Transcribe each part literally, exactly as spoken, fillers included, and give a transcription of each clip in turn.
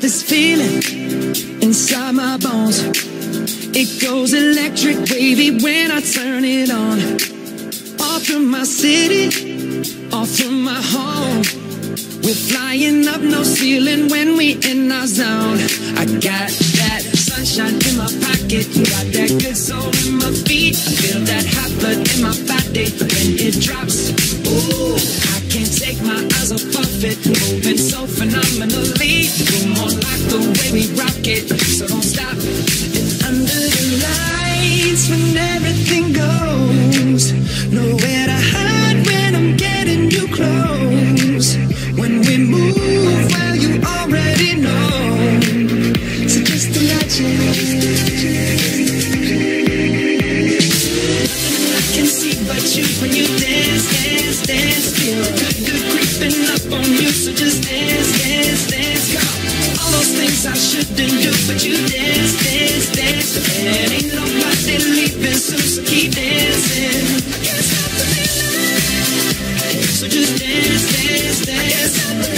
this feeling inside my bones. It goes electric wavy when I turn it on. Off from my city, off from my home. We're flying up, no ceiling when we in our zone. I got that sunshine in my pocket, got that good soul in my feet. I feel that hot blood in my body when it drops. Ooh, I can't take my eyes off of it, moving so phenomenally. You're more like the way we rock it, so don't stop. And under the lights when everything goes, nowhere to hide when I'm getting you close. When we move, well, you already know. So just imagine. Nothing I can see but you when you dance, dance, dance. Feel good, good creeping up on you. So just dance, dance, dance. Come on. All those things I shouldn't do, but you dance, dance, dance. And ain't nobody leaving soon, so keep dancing. I can't stop the feeling. So just dance, dance, dance.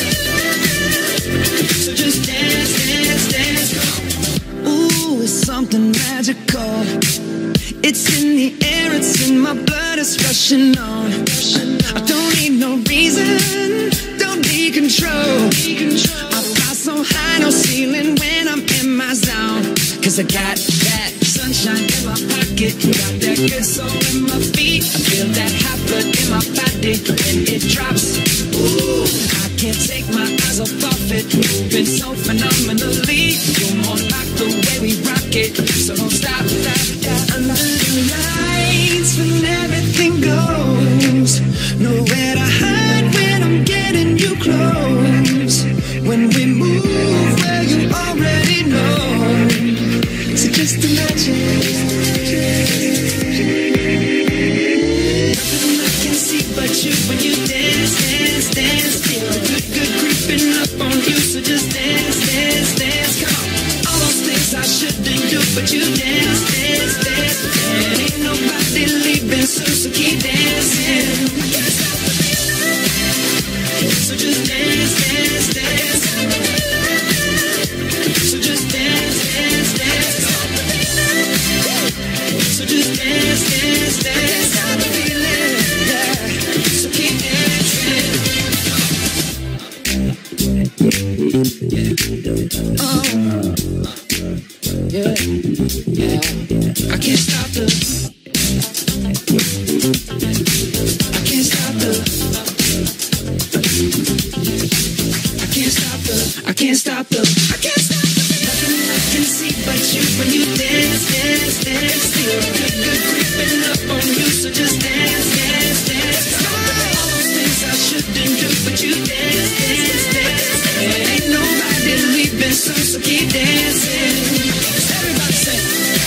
So just dance, dance, dance. Ooh, it's something magical. It's in the air, it's in my blood, it's rushing on. I don't need no reason, don't need control. I fly so high, no ceiling when I'm in my zone. Cause I got that sunshine in my pocket, got that good soul in my feet. I feel that hot blood in my body when it drops. Ooh, I can't take my eyes off of it, moving so phenomenally. You're more like the way we rock it, so don't stop, stop, stop. Under the lights when everything goes, nowhere to hide when I'm getting you close. When we move, well, you already know. So just imagine. Nothing I can see but you when you dance, dance, dance. Feel good, good creeping up on you. So just dance, dance, dance. Come on. All those things I shouldn't do, but you dance, dance, dance. And ain't nobody leaving soon, so keep dancing. Can't stop the feeling. So just dance, dance, dance. So just dance, dance, dance. So just dance, dance, dance. Stop the feeling, yeah. So keep dancing. Oh, yeah, yeah. I can't stop the. I can't stop the. I can't stop the. I can't stop the. I can't stop the. Nothing I can see but you when you dance, dance, dance. Feel good, good creeping up on you. So just dance, dance, dance. All those things I shouldn't do, but you dance, dance, dance. Ain't nobody leaving soon, so keep dancing. Everybody say.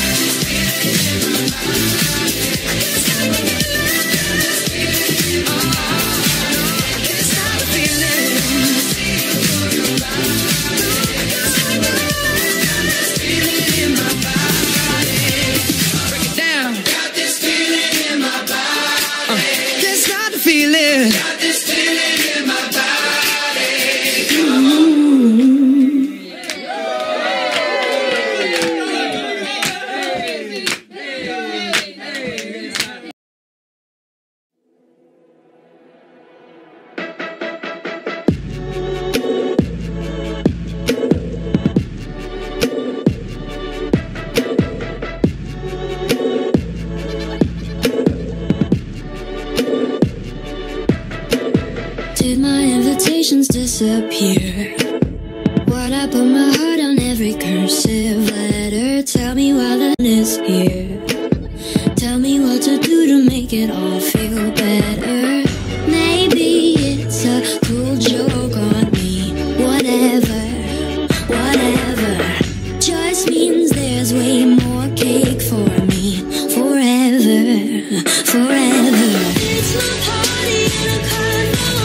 Disappear. What I put my heart on every cursive letter. Tell me why that is here. Tell me what to do to make it all feel better. Maybe it's a cruel joke on me. Whatever, whatever. Just means there's way more cake for me. Forever, forever. It's my party in a carnival.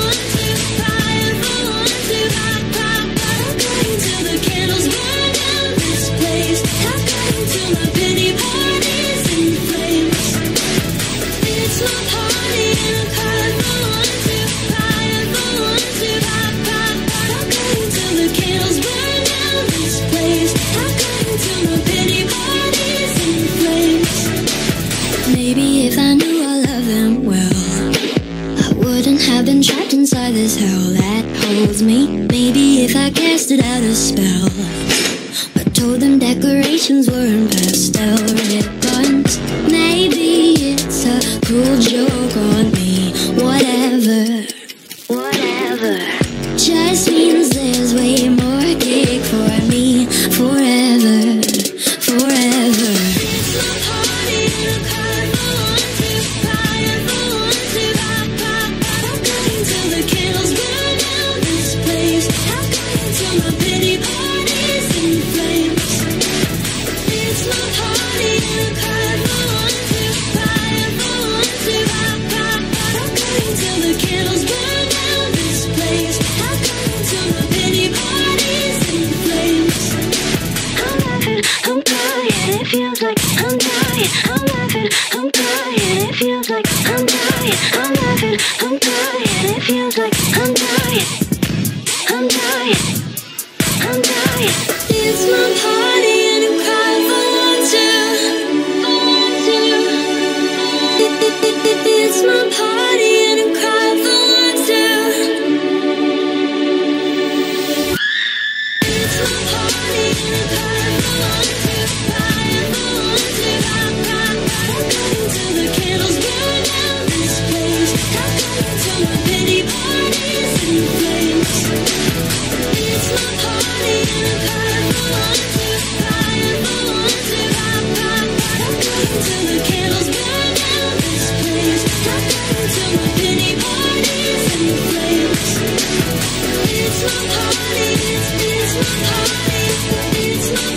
Candles burn down. hotel that holds me. Maybe if I casted out a spell, but told them decorations were in pastel ribbons. Maybe it's a cruel joke on me. Whatever, whatever. Just means there's way more cake for me. Forever, forever. It's my party and a card for one to buy and for one to pop, pop, pop. I'm going till the candles burn down this place. I'm going till my pity party's in flames. It's my party and a card for one to buy and for one to pop, pop, pop. I'm going till the candles burn down this place. I'm going till my pity party's in flames. I'm laughing, I'm crying, it feels like I'm dying. I'm laughing, I'm crying, it feels like I'm dying. I'm laughing, I'm crying, it feels like I'm dying. I'm dying, I'm dying. It's my party and I'm crying for one too, for one too. It's my party and I'm crying for one too. It's my party and I'm crying for one too, crying for one too. I'm going till the candles burn down this place. I'm going till my pity party's in flames. It's my party and I'm crying for one too, crying for one too. I'm going till the candles burn down this place. I'm going till my pity party's in flames. It's my party, it's, it's my party, it's my